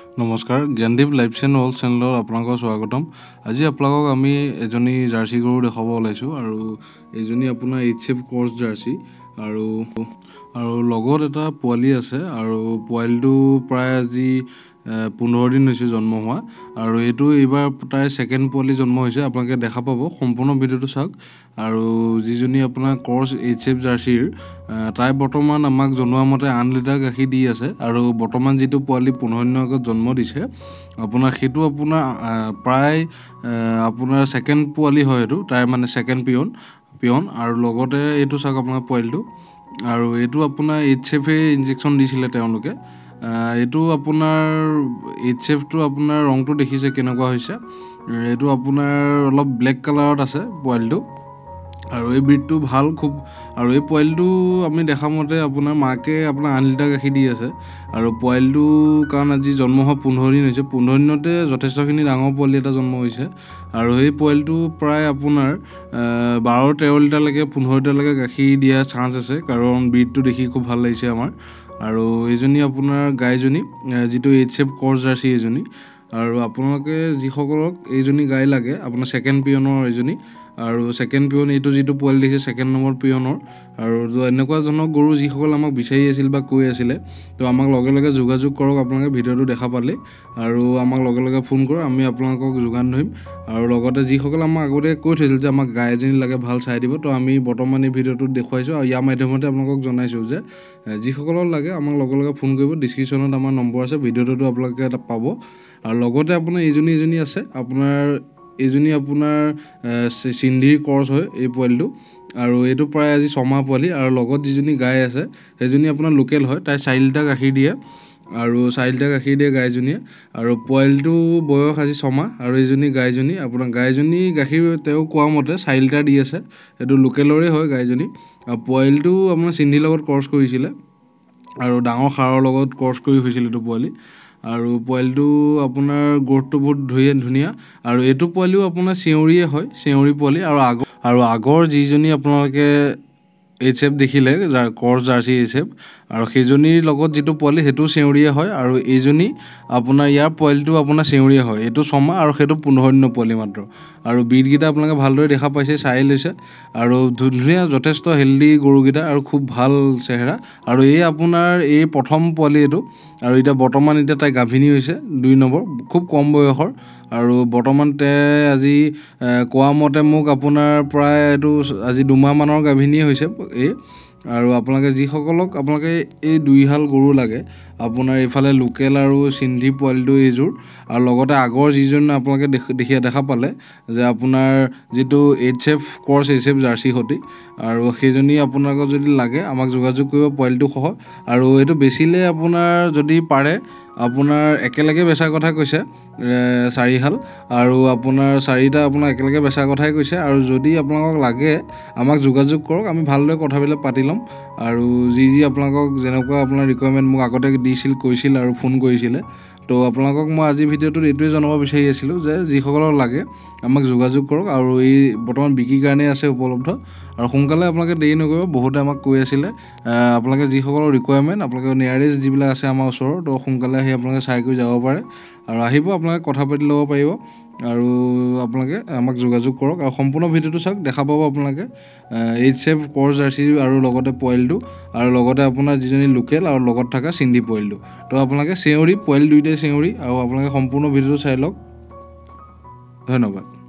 নমস্কাৰ Gyandeep live channel চেনেলৰ আপোনালোকক স্বাগতম। আজি আপোনালোকক আমি এজনী জাৰ্চি গৰু দেখাব ওলাইছোঁ আৰু এইজনী আপোনাৰ এইচএফ ক্ৰছ জাৰ্চি আৰু লগত এটা পোৱালি আছে আৰু পোৱালিটো প্ৰায় আজি 15 দিন হৈছে জন্ম হোৱা আৰু এইটো এইবাৰ তাই ছেকেণ্ড পোৱালি জন্ম হৈছে। আপোনালোকে দেখা পাব, সম্পূৰ্ণ ভিডিঅ'টো চাওক। আৰু যিজনী আপোনাৰ ক্ৰছ এইচএফ জাৰ্চিৰ তাই বৰ্তমান আমাক জনোৱা মতে 8 লিটাৰ গাখীৰ দি আছে আৰু বৰ্তমান যিটো পোৱালি 15 দিনৰ আগত জন্ম দিছে আপোনাৰ সেইটো আপোনাৰ প্ৰায় আপোনাৰ ছেকেণ্ড পোৱালি হয়। এইটো তাই মানে ছেকেণ্ড পিয়ন আৰু লগতে এইটো চাওক আপোনাৰ পোৱালিটো। আৰু এইটো আপোনাৰ এইচএফে ইনজেকশ্যন দিছিলে তেওঁলোকে। এইটো আপোনাৰ এইচএফটো আপোনাৰ ৰংটো দেখিছে কেনেকুৱা হৈছে। এইটো আপোনাৰ অলপ ব্লেক কালাৰত আছে পোৱালিটো আৰু এই ব্ৰিডটো ভাল খুব। আৰু এই পোৱালিটো আমি দেখা মতে আপোনাৰ মাকে আপোনাৰ 8 লিটাৰ গাখীৰ দি আছে আৰু পোৱালিটো কাৰণ আজি জন্ম হোৱা 15 দিন হৈছে। 15 দিনতে যথেষ্টখিনি ডাঙৰ পোৱালি এটা জন্ম হৈছে আৰু এই পোৱালিটো প্ৰায় আপোনাৰ 12-13 লিটাৰলৈকে 15 লিটাৰলৈকে গাখীৰ দিয়া চান্স আছে, কাৰণ ব্ৰিডটো দেখি খুব ভাল লাগিছে আমাৰ। আৰু এইজনী আপোনাৰ গাইজনী যিটো এইচএফ ক্ৰছ জাৰ্চি এইজনী। আৰু আপোনালোকে যিসকলক এইজনী গাই লাগে আপোনাৰ ছেকেণ্ড পিয়নৰ এইজনী আৰু ছেকেণ্ড পিয়ন এইটো যিটো পোৱালি দেখিছে ছেকেণ্ড নম্বৰ পিয়নৰ। আৰু এনেকুৱা ধৰণৰ গৰু যিসকল আমাক বিচাৰি আছিল বা কৈ আছিলে, তো আমাক লগে লগে যোগাযোগ কৰক। আপোনালোকে ভিডিঅ'টো দেখা পালে আৰু আমাক লগে লগে ফোন কৰক, আমি আপোনালোকক যোগান ধৰিম। আৰু লগতে যিসকল আমাক আগতে কৈ থৈছিল যে আমাক গাই এজনী লাগে ভাল চাই দিব, তো আমি বৰ্তমান এই ভিডিঅ'টোত দেখুৱাইছোঁ আৰু ইয়াৰ মাধ্যমতে আপোনালোকক জনাইছোঁ যে যিসকলৰ লাগে আমাক লগে লগে ফোন কৰিব। ডিছক্ৰিপশ্যনত আমাৰ নম্বৰ আছে, ভিডিঅ'টোতো আপোনালোকে এটা পাব। আৰু লগতে আপোনাৰ এইজনী আছে আপোনাৰ এইজনী আপোনাৰ সিন্ধিৰ ক্ৰছ হয় এই পোৱালিটো আৰু এইটো প্ৰায় আজি 6 মাহ পোৱালি। আৰু লগত যিজনী গাই আছে সেইজনী আপোনাৰ লোকেল হয়, তাই 4 লিটাৰ গাখীৰ দিয়ে আৰু 4 লিটাৰ গাখীৰ দিয়ে গাইজনীয়ে। আৰু পোৱালিটো বয়স আজি 6 মাহ আৰু এইজনী গাইজনী আপোনাৰ গাইজনী গাখীৰ তেওঁ কোৱা মতে 4 লিটাৰ দি আছে। এইটো লোকেলৰে হয় গাইজনী। আৰু পোৱালিটো আপোনাৰ সিন্ধিৰ লগত ক্ৰছ কৰিছিলে আৰু ডাঙৰ সাৰৰ লগত ক্ৰছ কৰি হৈছিল এইটো পোৱালি। আৰু পোৱালিটো আপোনাৰ গ্ৰথটো বহুত ধুনীয়া। আৰু এইটো পোৱালিও আপোনাৰ চেউৰীয়ে হয়, চেউৰী পোৱালি। আৰু আগৰ যিজনী আপোনালোকে এইচএফ দেখিলে ক্ৰছ জাৰ্চি এইচএফ, আৰু সেইজনীৰ লগত যিটো পোৱালি সেইটো চেউৰীয়ে হয়। আৰু এইজনী আপোনাৰ ইয়াৰ পোৱালিটো আপোনাৰ চেউৰীয়ে হয়, এইটো 6 মাহ আৰু সেইটো 15 দিনৰ পোৱালি মাত্ৰ। আৰু ব্ৰিডকেইটা আপোনালোকে ভালদৰে দেখা পাইছে, চাই লৈছে। আৰু ধুনীয়া যথেষ্ট হেল্ডি গৰুকেইটা আৰু খুব ভাল চেহেৰা। আৰু এই আপোনাৰ এই প্ৰথম পোৱালি এইটো। আৰু বৰ্তমান তাই গাভিনী হৈছে 2 নম্বৰ, খুব কম বয়সৰ। আৰু বৰ্তমান আজি কোৱা মতে মোক আপোনাৰ প্ৰায় এইটো আজি 2 মাহমানৰ গাভিনীয়ে হৈছে এই। আৰু আপোনালোকে যিসকলক আপোনালোকে এই 2 হাল গৰু লাগে আপোনাৰ এইফালে লোকেল আৰু সিন্ধি পোৱালিটো এইযোৰ, আৰু লগতে আগৰ যিজন আপোনালোকে দেখা পালে যে আপোনাৰ যিটো এইচএফ ক্ৰছ এইচএফ জাৰ্চি সতি, আৰু সেইজনী আপোনালোকক যদি লাগে আমাক যোগাযোগ কৰিব পোৱালিটো সহ। আৰু এইটো বেচিলে আপোনাৰ যদি পাৰে আপোনাৰ একেলগে বেচাৰ কথা কৈছে 4 হাল, আৰু আপোনাৰ 4টা আপোনাৰ একেলগে বেচাৰ কথাই কৈছে। আৰু যদি আপোনালোকক লাগে আমাক যোগাযোগ কৰক, আমি ভালদৰে কথাবিলাক পাতি ল'ম। আৰু যি আপোনালোকক যেনেকুৱা আপোনাৰ ৰিকুৱাৰমেণ্ট মোক আগতে কৈছিল আৰু ফোন কৰিছিলে, তো আপোনালোকক মই আজি ভিডিঅ'টোত এইটোৱে জনাব বিচাৰি আছিলোঁ যে যিসকলক লাগে আমাক যোগাযোগ কৰক। আৰু এই বৰ্তমান বিক্ৰীৰ কাৰণে আছে উপলব্ধ, আৰু সোনকালে আপোনালোকে দেৰি নকৰিব। বহুতে আমাক কৈ আছিলে আপোনালোকে যিসকলৰ ৰিকুৱাৰমেণ্ট আপোনালোকে নিয়াৰেষ্ট যিবিলাক আছে আমাৰ ওচৰৰ, তো সোনকালে আহি আপোনালোকে চাই কৰি যাব পাৰে। আৰু আহিব আপোনালোকে কথা পাতি ল'ব পাৰিব। আৰু আপোনালোকে আমাক যোগাযোগ কৰক আৰু সম্পূৰ্ণ ভিডিঅ'টো চাওক, দেখা পাব আপোনালোকে এইচএফ ক্ৰছ জাৰ্চি আৰু লগতে পোৱালিটো, আৰু লগতে আপোনাৰ যিজনী লোকেল আৰু লগত থকা সিন্ধি পোৱালিটো। তো আপোনালোকে চেউৰী পোৱালি দুয়োটাই চেউৰী, আৰু আপোনালোকে সম্পূৰ্ণ ভিডিঅ'টো চাই লওক। ধন্যবাদ।